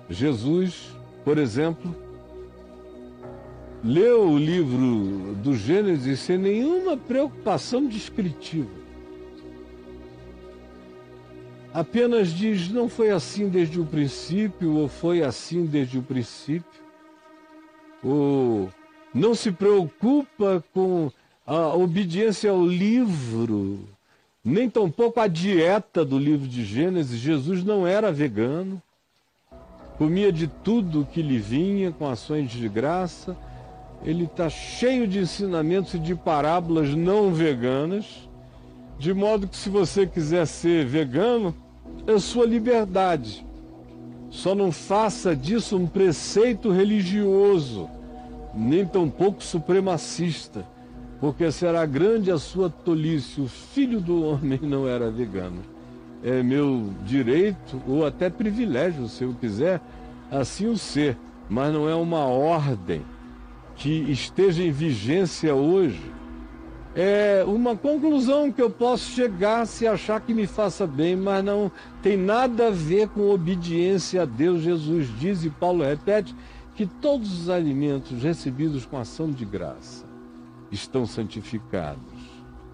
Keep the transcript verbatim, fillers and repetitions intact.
Jesus, por exemplo, leu o livro do Gênesis sem nenhuma preocupação descritiva. Apenas diz, não foi assim desde o princípio, ou foi assim desde o princípio. Ou não se preocupa com a obediência ao livro, nem tampouco a dieta do livro de Gênesis. Jesus não era vegano, comia de tudo que lhe vinha com ações de graça. Ele está cheio de ensinamentos e de parábolas não veganas, de modo que se você quiser ser vegano, é sua liberdade. Só não faça disso um preceito religioso, nem tampouco supremacista, porque será grande a sua tolice. O Filho do Homem não era vegano. É meu direito, ou até privilégio, se eu quiser, assim o ser, mas não é uma ordem que esteja em vigência hoje. É uma conclusão que eu posso chegar se achar que me faça bem, mas não tem nada a ver com obediência a Deus. Jesus diz, e Paulo repete, que todos os alimentos recebidos com ação de graça estão santificados.